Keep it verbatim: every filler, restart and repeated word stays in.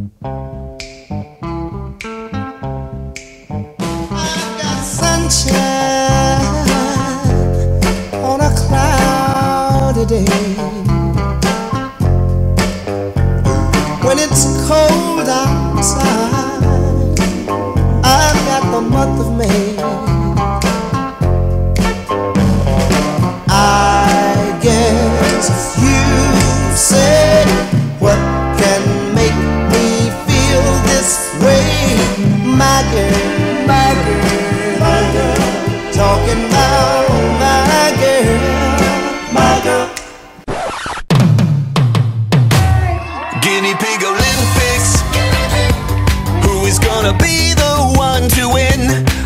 On a cloudy day, when it's cold outside, I've got the month of May. I guess you say, what can make me feel this way, my girl, my girl, my girl. Talking about my girl, my girl. Guinea Pig Olympics. Who is gonna be the one to win?